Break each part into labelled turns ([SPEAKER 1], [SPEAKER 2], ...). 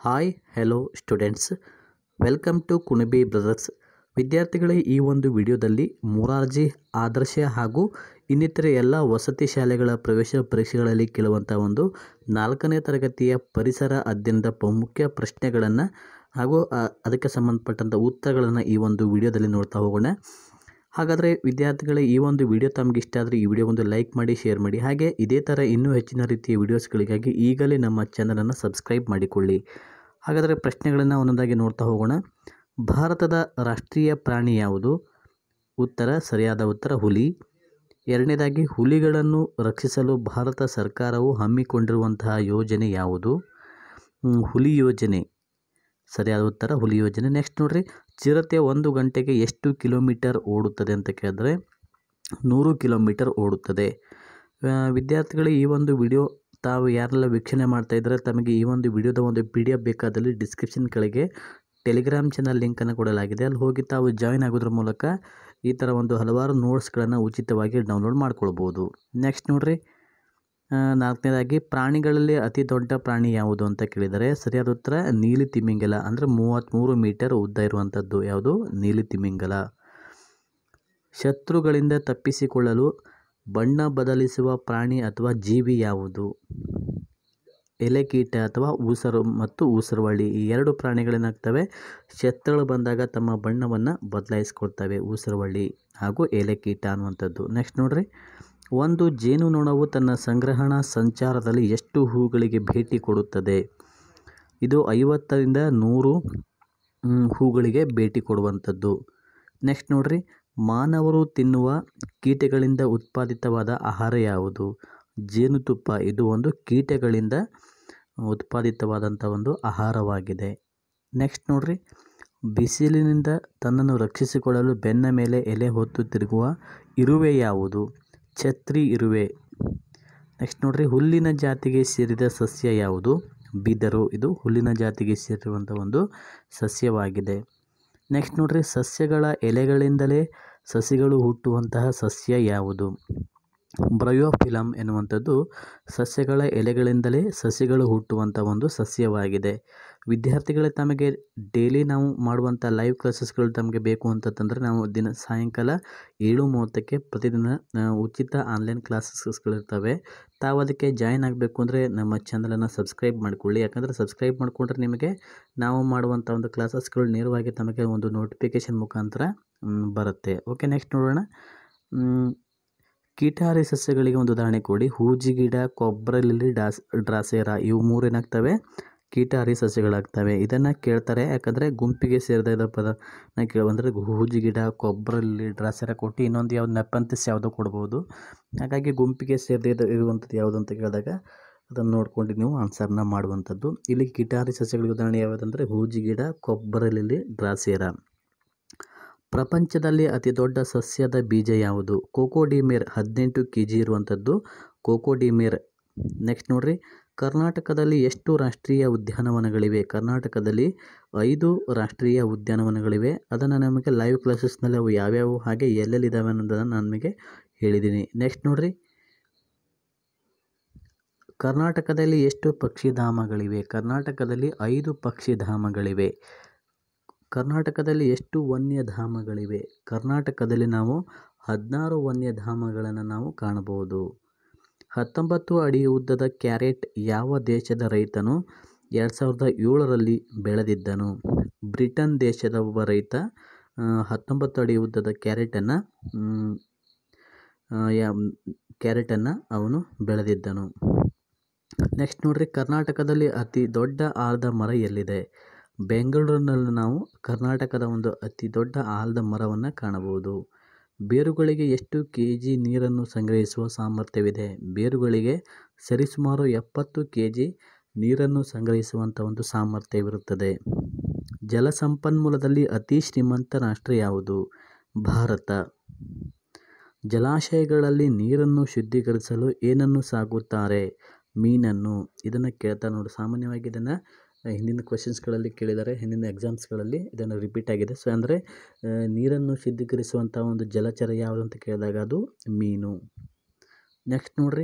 [SPEAKER 1] Hi hello students, welcome to Kunibi brothers. ವಿದ್ಯಾರ್ಥಿಗಳೇ, ಈ ಒಂದು ವಿಡಿಯೋದಲ್ಲಿ ಮೊರಾರ್ಜಿ, ಆದರ್ಶ ಹಾಗೂ ಇನ್ನಿತರೆ ಎಲ್ಲ ವಸತಿ ಶಾಲೆಗಳ ಪ್ರವೇಶ ಪರೀಕ್ಷೆಗಳಲ್ಲಿ ಕೇಳುವಂಥ ಒಂದು 4ನೇ ತರಗತಿಯ ಪರಿಸರ ಅಧ್ಯಯನದ ಮುಖ್ಯ ಪ್ರಶ್ನೆಗಳನ್ನು ಹಾಗೂ ಅದಕ್ಕೆ ಸಂಬಂಧಪಟ್ಟಂಥ ಉತ್ತರಗಳನ್ನು ಈ ಒಂದು ವಿಡಿಯೋದಲ್ಲಿ ನೋಡ್ತಾ ಹೋಗೋಣ. ಹಾಗಾದರೆ ವಿದ್ಯಾರ್ಥಿಗಳೇ, ಈ ಒಂದು ವಿಡಿಯೋ ತಮಗೆ ಇಷ್ಟ ಆದರೆ ಈ ವಿಡಿಯೋ ಒಂದು ಲೈಕ್ ಮಾಡಿ, ಶೇರ್ ಮಾಡಿ. ಹಾಗೆ ಇದೇ ಥರ ಇನ್ನೂ ಹೆಚ್ಚಿನ ರೀತಿಯ ವಿಡಿಯೋಸ್ಗಳಿಗಾಗಿ ಈಗಲೇ ನಮ್ಮ ಚಾನಲನ್ನು ಸಬ್ಸ್ಕ್ರೈಬ್ ಮಾಡಿಕೊಳ್ಳಿ. ಹಾಗಾದರೆ ಪ್ರಶ್ನೆಗಳನ್ನು ಒಂದೊಂದಾಗಿ ನೋಡ್ತಾ ಹೋಗೋಣ. ಭಾರತದ ರಾಷ್ಟ್ರೀಯ ಪ್ರಾಣಿ ಯಾವುದು? ಉತ್ತರ, ಸರಿಯಾದ ಉತ್ತರ ಹುಲಿ. ಎರಡನೇದಾಗಿ, ಹುಲಿಗಳನ್ನು ರಕ್ಷಿಸಲು ಭಾರತ ಸರ್ಕಾರವು ಹಮ್ಮಿಕೊಂಡಿರುವಂತಹ ಯೋಜನೆ ಯಾವುದು? ಹುಲಿ ಯೋಜನೆ. ಸರಿಯಾದ ಉತ್ತರ ಹುಲಿ ಯೋಜನೆ. ನೆಕ್ಸ್ಟ್ ನೋಡ್ರಿ, ಚಿರತೆ 1 ಗಂಟೆಗೆ ಎಷ್ಟು ಕಿಲೋಮೀಟರ್ ಓಡುತ್ತದೆ ಅಂತ ಕೇಳಿದ್ರೆ 100 ಕಿಲೋಮೀಟರ್ ಓಡುತ್ತದೆ. ವಿದ್ಯಾರ್ಥಿಗಳು, ಈ ಒಂದು ವಿಡಿಯೋ ತಾವು ಯಾರೆಲ್ಲ ವೀಕ್ಷಣೆ ಮಾಡ್ತಾ ಇದ್ದಾರೆ, ತಮಗೆ ಈ ಒಂದು ವಿಡಿಯೋದ ಒಂದು PDF ಬೇಕಾದಲ್ಲಿ ಡಿಸ್ಕ್ರಿಪ್ಷನ್ ಕೆಳಗೆ ಟೆಲಿಗ್ರಾಮ್ ಚಾನಲ್ ಲಿಂಕನ್ನು ಕೊಡಲಾಗಿದೆ. ಅಲ್ಲಿ ಹೋಗಿ ತಾವು ಜಾಯಿನ್ ಆಗೋದ್ರ ಮೂಲಕ ಈ ಥರ ಒಂದು ಹಲವಾರು ನೋಟ್ಸ್ಗಳನ್ನು ಉಚಿತವಾಗಿ ಡೌನ್ಲೋಡ್ ಮಾಡ್ಕೊಳ್ಬೋದು. ನೆಕ್ಸ್ಟ್ ನೋಡ್ರಿ, 4ನೇದಾಗಿ, ಪ್ರಾಣಿಗಳಲ್ಲಿ ಅತಿ ದೊಡ್ಡ ಪ್ರಾಣಿ ಯಾವುದು ಅಂತ ಕೇಳಿದರೆ ಸರಿಯಾದ ಉತ್ತರ ನೀಲಿ ತಿಮಿಂಗಲ. ಅಂದರೆ 33 ಮೀಟರ್ ಉದ್ದ ಇರುವಂಥದ್ದು ಯಾವುದು? ನೀಲಿ ತಿಮಿಂಗಲ. ಶತ್ರುಗಳಿಂದ ತಪ್ಪಿಸಿಕೊಳ್ಳಲು ಬಣ್ಣ ಬದಲಿಸುವ ಪ್ರಾಣಿ ಅಥವಾ ಜೀವಿ ಯಾವುದು? ಎಲೆಕೀಟ ಅಥವಾ ಊಸರು ಮತ್ತು ಊಸರವಳ್ಳಿ. ಈ 2 ಪ್ರಾಣಿಗಳೇನಾಗ್ತವೆ, ಶತ್ರುಗಳು ಬಂದಾಗ ತಮ್ಮ ಬಣ್ಣವನ್ನು ಬದಲಾಯಿಸ್ಕೊಳ್ತವೆ. ಊಸರವಳ್ಳಿ ಹಾಗೂ ಎಲೆಕೀಟ ಅನ್ನುವಂಥದ್ದು. ನೆಕ್ಸ್ಟ್ ನೋಡ್ರಿ, ಒಂದು ಜೇನುನೊಣವು ತನ್ನ ಸಂಗ್ರಹಣಾ ಸಂಚಾರದಲ್ಲಿ ಎಷ್ಟು ಹೂಗಳಿಗೆ ಭೇಟಿ ಕೊಡುತ್ತದೆ? ಇದು 50ರಿಂದ 100 ಹೂಗಳಿಗೆ ಭೇಟಿ ಕೊಡುವಂಥದ್ದು. ನೆಕ್ಸ್ಟ್ ನೋಡ್ರಿ, ಮಾನವರು ತಿನ್ನುವ ಕೀಟಗಳಿಂದ ಉತ್ಪಾದಿತವಾದ ಆಹಾರ ಯಾವುದು? ಜೇನುತುಪ್ಪ. ಇದು ಒಂದು ಕೀಟಗಳಿಂದ ಉತ್ಪಾದಿತವಾದಂಥ ಒಂದು ಆಹಾರವಾಗಿದೆ. ನೆಕ್ಸ್ಟ್ ನೋಡ್ರಿ, ಬಿಸಿಲಿನಿಂದ ತನ್ನನ್ನು ರಕ್ಷಿಸಿಕೊಳ್ಳಲು ಬೆನ್ನ ಮೇಲೆ ಎಲೆ ಹೊತ್ತು ತಿರುಗುವ ಇರುವೆ ಯಾವುದು? ಛತ್ರಿ ಇರುವೆ. ನೆಕ್ಸ್ಟ್ ನೋಡ್ರಿ, ಹುಲ್ಲಿನ ಜಾತಿಗೆ ಸೇರಿದ ಸಸ್ಯ ಯಾವುದು? ಬಿದರು. ಇದು ಹುಲ್ಲಿನ ಜಾತಿಗೆ ಸೇರಿರುವಂಥ ಒಂದು ಸಸ್ಯವಾಗಿದೆ. ನೆಕ್ಸ್ಟ್ ನೋಡ್ರಿ, ಸಸ್ಯಗಳ ಎಲೆಗಳಿಂದಲೇ ಸಸಿಗಳು ಹುಟ್ಟುವಂತಹ ಸಸ್ಯ ಯಾವುದು? ಬ್ರಯೋಫಿಲಮ್ ಎನ್ನುವಂಥದ್ದು ಸಸ್ಯಗಳ ಎಲೆಗಳಿಂದಲೇ ಸಸಿಗಳು ಹುಟ್ಟುವಂಥ ಒಂದು ಸಸ್ಯವಾಗಿದೆ. ವಿದ್ಯಾರ್ಥಿಗಳೇ, ತಮಗೆ ಡೈಲಿ ನಾವು ಮಾಡುವಂಥ ಲೈವ್ ಕ್ಲಾಸಸ್ಗಳು ತಮಗೆ ಬೇಕು ಅಂತಂದರೆ ನಾವು ಸಾಯಂಕಾಲ 7:30ಕ್ಕೆ ಪ್ರತಿದಿನ ಉಚಿತ ಆನ್ಲೈನ್ ಕ್ಲಾಸಸ್ಗಳಿರ್ತವೆ. ತಾವು ಅದಕ್ಕೆ ಜಾಯಿನ್ ಆಗಬೇಕು ಅಂದರೆ ನಮ್ಮ ಚಾನಲನ್ನು ಸಬ್ಸ್ಕ್ರೈಬ್ ಮಾಡಿಕೊಳ್ಳಿ. ಯಾಕಂದರೆ ಸಬ್ಸ್ಕ್ರೈಬ್ ಮಾಡಿಕೊಂಡ್ರೆ ನಿಮಗೆ ನಾವು ಮಾಡುವಂಥ ಒಂದು ಕ್ಲಾಸಸ್ಗಳು ನೇರವಾಗಿ ತಮಗೆ ಒಂದು ನೋಟಿಫಿಕೇಷನ್ ಮುಖಾಂತರ ಬರುತ್ತೆ. ಓಕೆ, ನೆಕ್ಸ್ಟ್ ನೋಡೋಣ. ಕೀಟಹಾರಿ ಸಸ್ಯಗಳಿಗೆ ಒಂದು ಉದಾಹರಣೆ ಕೊಡಿ. ಹೂಜಿಗಿಡ, ಕೊಬ್ರಲಿಲ್ಲಿ, ಡ್ರಾಸೇರಾ. ಇವು 3 ಏನಾಗ್ತವೆ? ಕೀಟಹಾರಿ ಸಸ್ಯಗಳಾಗ್ತವೆ. ಇದನ್ನು ಕೇಳ್ತಾರೆ, ಯಾಕಂದರೆ ಗುಂಪಿಗೆ ಸೇರಿದ ಪದನ ಕೇಳುವಂದರೆ ಹೂಜಿಗಿಡ, ಕೊಬ್ರಲಿಲ್ಲಿ, ಡ್ರಾಸೇರಾ ಕೊಟ್ಟು ಇನ್ನೊಂದು ಯಾವ್ದು ನೆಪಂಥಸ್ ಯಾವುದೋ ಕೊಡ್ಬೋದು. ಹಾಗಾಗಿ ಗುಂಪಿಗೆ ಸೇರಿದ ಇರುವಂಥದ್ದು ಯಾವುದು ಅಂತ ಕೇಳಿದಾಗ ಅದನ್ನು ನೋಡ್ಕೊಂಡು ನೀವು ಆನ್ಸರ್ನ ಮಾಡುವಂಥದ್ದು. ಇಲ್ಲಿ ಕೀಟಹಾರಿ ಸಸ್ಯಗಳಿಗೆ ಉದಾಹರಣೆ ಯಾವುದಂದರೆ ಹೂಜಿಗಿಡ, ಕೊಬ್ರಲಿಲ್ಲಿ, ಡ್ರಾಸೇರಾ. ಪ್ರಪಂಚದಲ್ಲಿ ಅತಿ ದೊಡ್ಡ ಸಸ್ಯದ ಬೀಜ ಯಾವುದು? ಕೋಕೋಡಿಮೇರ್. 18 kg ಇರುವಂಥದ್ದು ಕೋಕೋಡಿಮೇರ್. ನೆಕ್ಸ್ಟ್ ನೋಡ್ರಿ, ಕರ್ನಾಟಕದಲ್ಲಿ ಎಷ್ಟು ರಾಷ್ಟ್ರೀಯ ಉದ್ಯಾನವನಗಳಿವೆ? ಕರ್ನಾಟಕದಲ್ಲಿ 5 ರಾಷ್ಟ್ರೀಯ ಉದ್ಯಾನವನಗಳಿವೆ. ಅದನ್ನು ನಮಗೆ ಲೈವ್ ಕ್ಲಾಸಸ್ನಲ್ಲಿ ಅವು ಯಾವ್ಯಾವು ಹಾಗೆ ಎಲ್ಲೆಲ್ಲಿದ್ದಾವೆ ಅನ್ನೋದನ್ನು ನಾನು ನಿಮಗೆ ಹೇಳಿದ್ದೀನಿ. ನೆಕ್ಸ್ಟ್ ನೋಡ್ರಿ, ಕರ್ನಾಟಕದಲ್ಲಿ ಎಷ್ಟು ಪಕ್ಷಿಧಾಮಗಳಿವೆ? ಕರ್ನಾಟಕದಲ್ಲಿ 5 ಪಕ್ಷಿಧಾಮಗಳಿವೆ. ಕರ್ನಾಟಕದಲ್ಲಿ ಎಷ್ಟು ವನ್ಯಧಾಮಗಳಿವೆ? ಕರ್ನಾಟಕದಲ್ಲಿ ನಾವು 16 ವನ್ಯಧಾಮಗಳನ್ನು ನಾವು ಕಾಣಬಹುದು. 19 ಅಡಿ ಉದ್ದದ ಕ್ಯಾರೆಟ್ ಯಾವ ದೇಶದ ರೈತನು 2007ರಲ್ಲಿ ಬೆಳೆದಿದ್ದನು? ಬ್ರಿಟನ್ ದೇಶದ ಒಬ್ಬ ರೈತ 19 ಅಡಿ ಉದ್ದದ ಕ್ಯಾರೆಟನ್ನು ಅವನು ಬೆಳೆದಿದ್ದನು. ನೆಕ್ಸ್ಟ್ ನೋಡ್ರಿ, ಕರ್ನಾಟಕದಲ್ಲಿ ಅತಿ ದೊಡ್ಡ ಆಲದ ಮರ ಎಲ್ಲಿದೆ? ಬೆಂಗಳೂರಿನಲ್ಲಿ ನಾವು ಕರ್ನಾಟಕದ ಒಂದು ಅತಿ ದೊಡ್ಡ ಆಲದ ಮರವನ್ನು ಕಾಣಬಹುದು. ಬೇರುಗಳಿಗೆ ಎಷ್ಟು kg ನೀರನ್ನು ಸಂಗ್ರಹಿಸುವ ಸಾಮರ್ಥ್ಯವಿದೆ? ಬೇರುಗಳಿಗೆ ಸರಿಸುಮಾರು 70 kg ನೀರನ್ನು ಸಂಗ್ರಹಿಸುವಂಥ ಒಂದು ಸಾಮರ್ಥ್ಯವಿರುತ್ತದೆ. ಜಲಸಂಪನ್ಮೂಲದಲ್ಲಿ ಅತಿ ಶ್ರೀಮಂತ ರಾಷ್ಟ್ರ ಯಾವುದು? ಭಾರತ. ಜಲಾಶಯಗಳಲ್ಲಿ ನೀರನ್ನು ಶುದ್ಧೀಕರಿಸಲು ಏನನ್ನು ಸಾಕುತ್ತಾರೆ? ಮೀನನ್ನು. ಇದನ್ನು ಕೇಳ್ತಾ ನೋಡಿ, ಸಾಮಾನ್ಯವಾಗಿ ಇದನ್ನು ಹಿಂದಿನ ಕ್ವೆಶನ್ಸ್ಗಳಲ್ಲಿ ಕೇಳಿದ್ದಾರೆ, ಹಿಂದಿನ ಎಕ್ಸಾಮ್ಸ್ಗಳಲ್ಲಿ ಇದನ್ನು ರಿಪೀಟ್ ಆಗಿದೆ. ಸೊ ಅಂದರೆ ನೀರನ್ನು ಶುದ್ಧೀಕರಿಸುವಂಥ ಒಂದು ಜಲಚರ ಯಾವುದು ಅಂತ ಕೇಳಿದಾಗ ಅದು ಮೀನು. ನೆಕ್ಸ್ಟ್ ನೋಡ್ರಿ,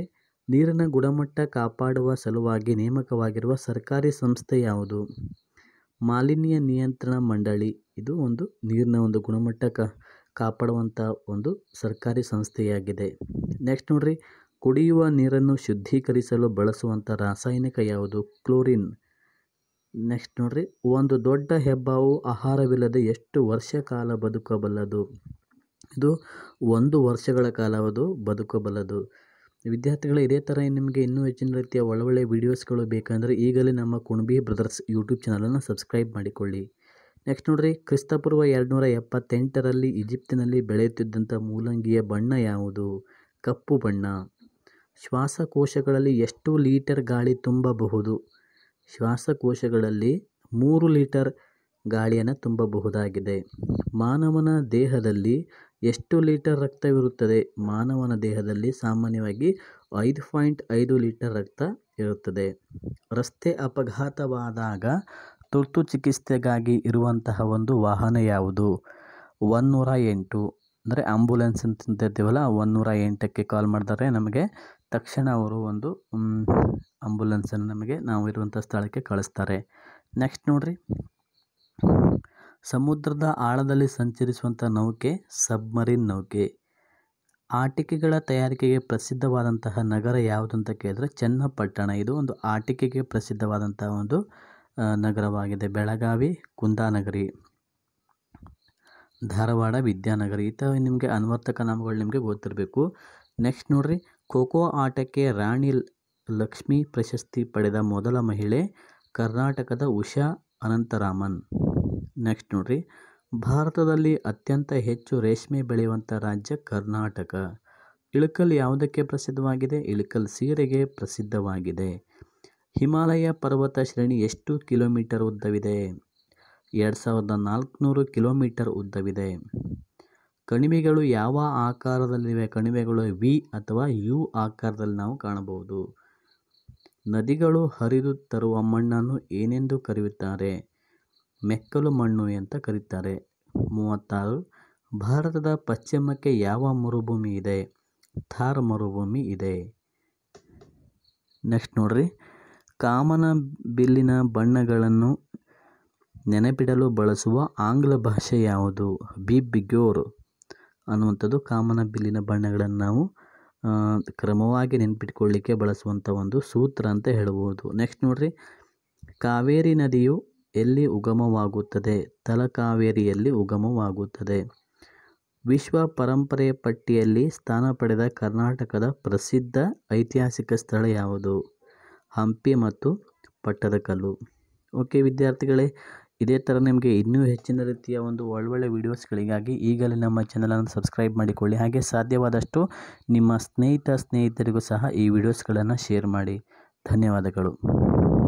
[SPEAKER 1] ನೀರಿನ ಗುಣಮಟ್ಟ ಕಾಪಾಡುವ ಸಲುವಾಗಿ ನೇಮಕವಾಗಿರುವ ಸರ್ಕಾರಿ ಸಂಸ್ಥೆ ಯಾವುದು? ಮಾಲಿನ್ಯ ನಿಯಂತ್ರಣ ಮಂಡಳಿ. ಇದು ಒಂದು ನೀರಿನ ಒಂದು ಗುಣಮಟ್ಟ ಕಾಪಾಡುವಂಥ ಒಂದು ಸರ್ಕಾರಿ ಸಂಸ್ಥೆಯಾಗಿದೆ. ನೆಕ್ಸ್ಟ್ ನೋಡ್ರಿ, ಕುಡಿಯುವ ನೀರನ್ನು ಶುದ್ಧೀಕರಿಸಲು ಬಳಸುವಂಥ ರಾಸಾಯನಿಕ ಯಾವುದು? ಕ್ಲೋರಿನ್. ನೆಕ್ಸ್ಟ್ ನೋಡ್ರಿ, ಒಂದು ದೊಡ್ಡ ಹೆಬ್ಬಾವು ಆಹಾರವಿಲ್ಲದೆ ಎಷ್ಟು ವರ್ಷ ಕಾಲ ಬದುಕಬಲ್ಲದು? ಇದು 1 ವರ್ಷಗಳ ಕಾಲ ಅದು ಬದುಕಬಲ್ಲದು. ವಿದ್ಯಾರ್ಥಿಗಳು, ಇದೇ ಥರ ನಿಮಗೆ ಇನ್ನೂ ಹೆಚ್ಚಿನ ರೀತಿಯ ಒಳ್ಳೊಳ್ಳೆ ವೀಡಿಯೋಸ್ಗಳು ಬೇಕಂದರೆ ಈಗಲೇ ನಮ್ಮ ಕುಣಬಿ ಬ್ರದರ್ಸ್ ಯೂಟ್ಯೂಬ್ ಚಾನಲನ್ನು ಸಬ್ಸ್ಕ್ರೈಬ್ ಮಾಡಿಕೊಳ್ಳಿ. ನೆಕ್ಸ್ಟ್ ನೋಡ್ರಿ, ಕ್ರಿಸ್ತಪೂರ್ವ 278ರಲ್ಲಿ ಈಜಿಪ್ತಿನಲ್ಲಿ ಬೆಳೆಯುತ್ತಿದ್ದಂಥ ಮೂಲಂಗಿಯ ಬಣ್ಣ ಯಾವುದು? ಕಪ್ಪು ಬಣ್ಣ. ಶ್ವಾಸಕೋಶಗಳಲ್ಲಿ ಎಷ್ಟು ಲೀಟರ್ ಗಾಳಿ ತುಂಬಬಹುದು? ಶ್ವಾಸಕೋಶಗಳಲ್ಲಿ 3 ಲೀಟರ್ ಗಾಳಿಯನ್ನು ತುಂಬಬಹುದಾಗಿದೆ. ಮಾನವನ ದೇಹದಲ್ಲಿ ಎಷ್ಟು ಲೀಟರ್ ರಕ್ತವಿರುತ್ತದೆ? ಮಾನವನ ದೇಹದಲ್ಲಿ ಸಾಮಾನ್ಯವಾಗಿ 5.5 ಲೀಟರ್ ರಕ್ತ ಇರುತ್ತದೆ. ರಸ್ತೆ ಅಪಘಾತವಾದಾಗ ತುರ್ತು ಚಿಕಿತ್ಸೆಗಾಗಿ ಇರುವಂತಹ ಒಂದು ವಾಹನ ಯಾವುದು? 108. ಅಂದರೆ ಆಂಬುಲೆನ್ಸ್ ಅಂತ ಇರ್ತೀವಲ್ಲ, 108ಕ್ಕೆ ಕಾಲ್ ಮಾಡಿದರೆ ನಮಗೆ ತಕ್ಷಣ ಅವರು ಒಂದು ಆಂಬುಲೆನ್ಸನ್ನು ನಮಗೆ ನಾವು ಇರುವಂಥ ಸ್ಥಳಕ್ಕೆ ಕಳಿಸ್ತಾರೆ. ನೆಕ್ಸ್ಟ್ ನೋಡ್ರಿ, ಸಮುದ್ರದ ಆಳದಲ್ಲಿ ಸಂಚರಿಸುವಂಥ ನೌಕೆ ಸಬ್ಮರೀನ್ ನೌಕೆ. ಆಟಿಕೆಗಳ ತಯಾರಿಕೆಗೆ ಪ್ರಸಿದ್ಧವಾದಂತಹ ನಗರ ಯಾವುದು ಅಂತ ಕೇಳಿದ್ರೆ ಚನ್ನಪಟ್ಟಣ. ಇದು ಒಂದು ಆಟಿಕೆಗೆ ಪ್ರಸಿದ್ಧವಾದಂತಹ ಒಂದು ನಗರವಾಗಿದೆ. ಬೆಳಗಾವಿ ಕುಂದಾನಗರಿ, ಧಾರವಾಡ ವಿದ್ಯಾನಗರಿ. ಈ ಥರ ನಿಮಗೆ ಅನ್ವರ್ಥಕ ನಾಮಗಳು ನಿಮಗೆ ಗೊತ್ತಿರಬೇಕು. ನೆಕ್ಸ್ಟ್ ನೋಡ್ರಿ, ಖೋಖೋ ಆಟಕ್ಕೆ ರಾಣಿ ಲಕ್ಷ್ಮಿ ಪ್ರಶಸ್ತಿ ಪಡೆದ ಮೊದಲ ಮಹಿಳೆ ಕರ್ನಾಟಕದ ಉಷಾ ಅನಂತರಾಮನ್. ನೆಕ್ಸ್ಟ್ ನೋಡ್ರಿ, ಭಾರತದಲ್ಲಿ ಅತ್ಯಂತ ಹೆಚ್ಚು ರೇಷ್ಮೆ ಬೆಳೆಯುವಂಥ ರಾಜ್ಯ ಕರ್ನಾಟಕ. ಇಳಕಲ್ ಯಾವುದಕ್ಕೆ ಪ್ರಸಿದ್ಧವಾಗಿದೆ? ಇಳಕಲ್ ಸೀರೆಗೆ ಪ್ರಸಿದ್ಧವಾಗಿದೆ. ಹಿಮಾಲಯ ಪರ್ವತ ಶ್ರೇಣಿ ಎಷ್ಟು ಕಿಲೋಮೀಟರ್ ಉದ್ದವಿದೆ? 2400 ಕಿಲೋಮೀಟರ್ ಉದ್ದವಿದೆ. ಕಣಿವೆಗಳು ಯಾವ ಆಕಾರದಲ್ಲಿವೆ? ಕಣಿವೆಗಳು ವಿ ಅಥವಾ ಯು ಆಕಾರದಲ್ಲಿ ನಾವು ಕಾಣಬಹುದು. ನದಿಗಳು ಹರಿದು ತರುವ ಮಣ್ಣನ್ನು ಏನೆಂದು ಕರೆಯುತ್ತಾರೆ? ಮೆಕ್ಕಲು ಮಣ್ಣು ಅಂತ ಕರೀತಾರೆ. 36. ಭಾರತದ ಪಶ್ಚಿಮಕ್ಕೆ ಯಾವ ಮರುಭೂಮಿ ಇದೆ? ಥಾರ್ ಮರುಭೂಮಿ ಇದೆ. ನೆಕ್ಸ್ಟ್ ನೋಡ್ರಿ, ಕಾಮನ ಬಿಲ್ಲಿನ ಬಣ್ಣಗಳನ್ನು ನೆನಪಿಡಲು ಬಳಸುವ ಆಂಗ್ಲ ಭಾಷೆ ಯಾವುದು? ಬಿಗ್ಯೋರ್ ಅನ್ನುವಂಥದ್ದು ಕಾಮನ ಬಿಲ್ಲಿನ ಬಣ್ಣಗಳನ್ನು ನಾವು ಕ್ರಮವಾಗಿ ನೆನಪಿಟ್ಕೊಳ್ಳಿಕ್ಕೆ ಬಳಸುವಂಥ ಒಂದು ಸೂತ್ರ ಅಂತ ಹೇಳ್ಬೋದು. ನೆಕ್ಸ್ಟ್ ನೋಡ್ರಿ, ಕಾವೇರಿ ನದಿಯು ಎಲ್ಲಿ ಉಗಮವಾಗುತ್ತದೆ? ತಲಕಾವೇರಿಯಲ್ಲಿ ಉಗಮವಾಗುತ್ತದೆ. ವಿಶ್ವ ಪರಂಪರೆ ಪಟ್ಟಿಯಲ್ಲಿ ಸ್ಥಾನ ಪಡೆದ ಕರ್ನಾಟಕದ ಪ್ರಸಿದ್ಧ ಐತಿಹಾಸಿಕ ಸ್ಥಳ ಯಾವುದು? ಹಂಪಿ ಮತ್ತು ಪಟ್ಟದಕಲ್ಲು. ಓಕೆ ವಿದ್ಯಾರ್ಥಿಗಳೇ, ಇದೇ ಥರ ನಿಮಗೆ ಇನ್ನೂ ಹೆಚ್ಚಿನ ರೀತಿಯ ಒಂದು ಒಳ್ಳೊಳ್ಳೆ ವೀಡಿಯೋಸ್ಗಳಿಗಾಗಿ ಈಗಲೇ ನಮ್ಮ ಚಾನಲನ್ನು ಸಬ್ಸ್ಕ್ರೈಬ್ ಮಾಡಿಕೊಳ್ಳಿ. ಹಾಗೆ ಸಾಧ್ಯವಾದಷ್ಟು ನಿಮ್ಮ ಸ್ನೇಹಿತರಿಗೂ ಸಹ ಈ ವಿಡಿಯೋಸ್ಗಳನ್ನು ಶೇರ್ ಮಾಡಿ. ಧನ್ಯವಾದಗಳು.